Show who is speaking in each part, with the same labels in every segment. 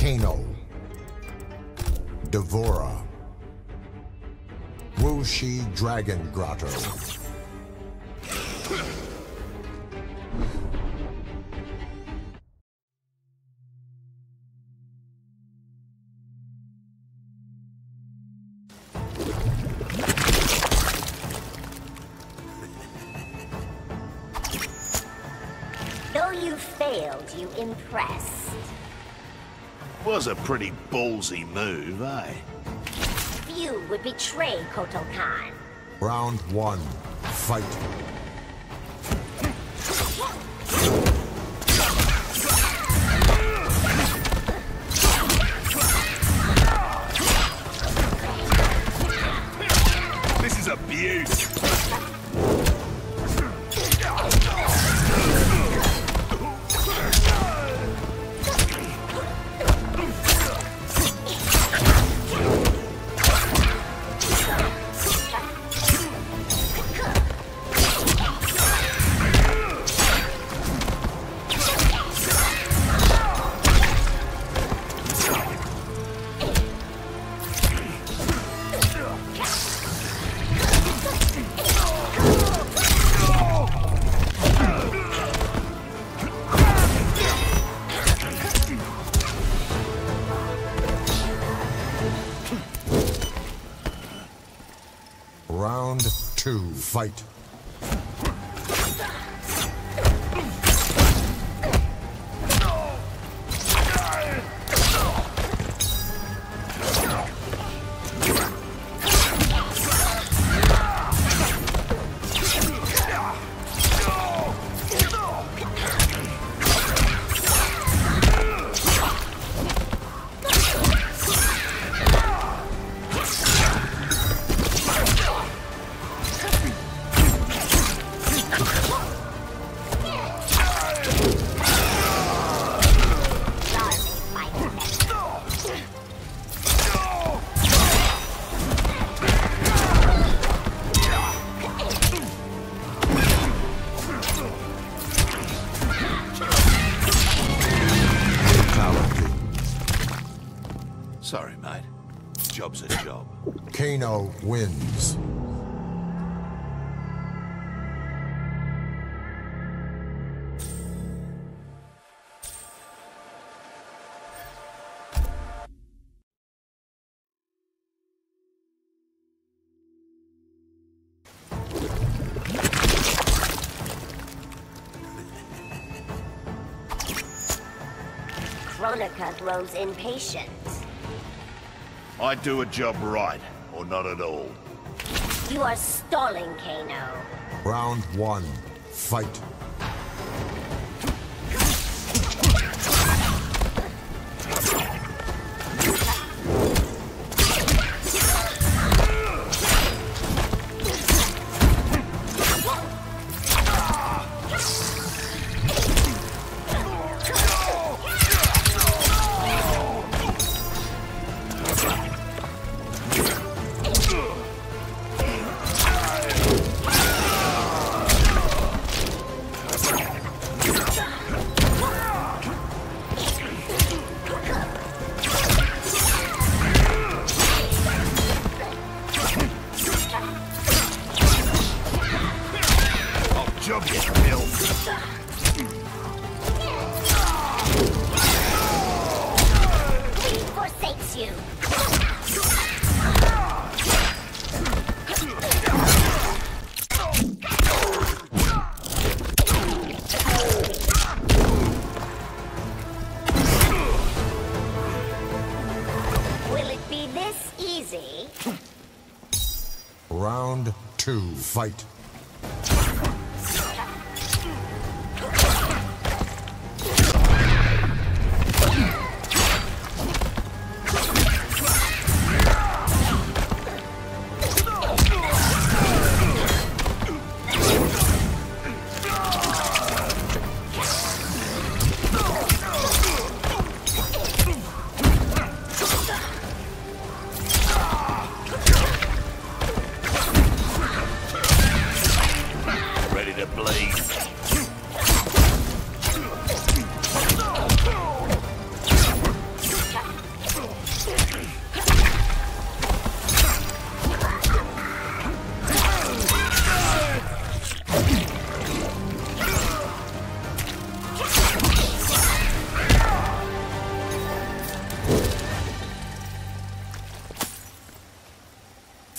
Speaker 1: Kano, Devora, Wuxi Dragon Grotto,
Speaker 2: Though you failed, you impressed.
Speaker 3: Was a pretty ballsy move, eh?
Speaker 2: Few would betray Kotal Khan.
Speaker 1: Round 1, fight.
Speaker 3: This is a beaut.
Speaker 1: Round 2, fight.
Speaker 3: Sorry, mate. Job's a job.
Speaker 1: Kano wins.
Speaker 2: Kronika grows impatient.
Speaker 3: I do a job right, or not at all.
Speaker 2: You are stalling, Kano.
Speaker 1: Round 1, fight.
Speaker 3: Job get built.
Speaker 2: He forsakes you. Will it be this easy?
Speaker 1: Round 2, fight.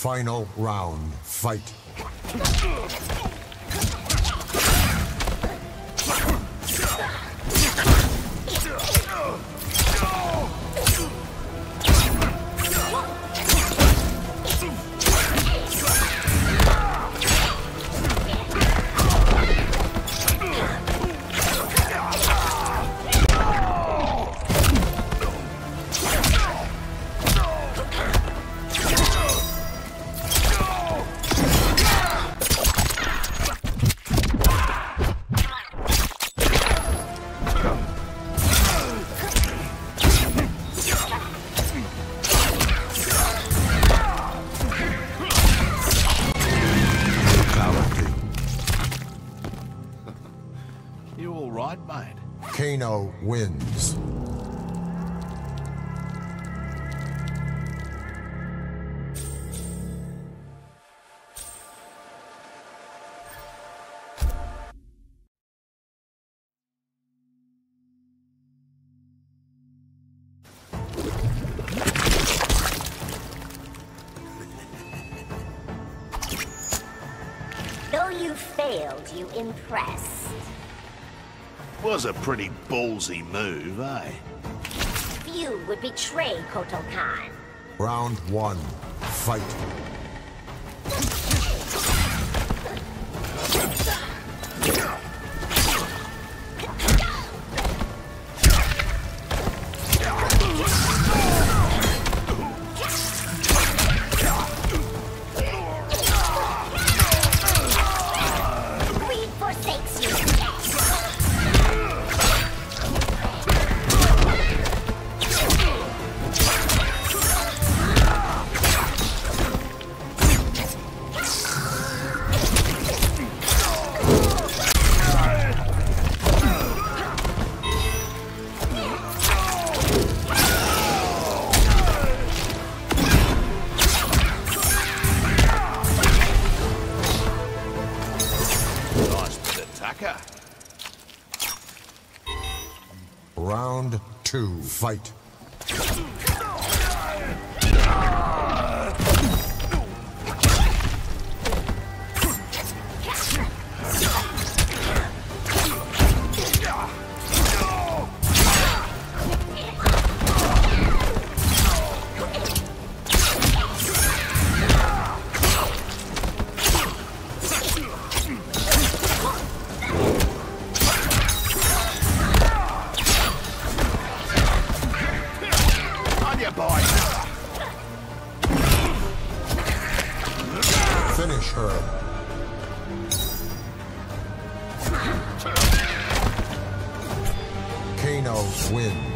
Speaker 1: Final round, fight.
Speaker 3: You all right, mate?
Speaker 1: Kano wins.
Speaker 2: Though you failed, you impressed.
Speaker 3: Was a pretty ballsy move, eh?
Speaker 2: Few would betray Kotal Khan.
Speaker 1: Round 1, fight.
Speaker 2: Greed forsakes you.
Speaker 3: Nice bit of tucker.
Speaker 1: Round 2, fight.
Speaker 3: On your boy.
Speaker 1: Finish her. Kano wins.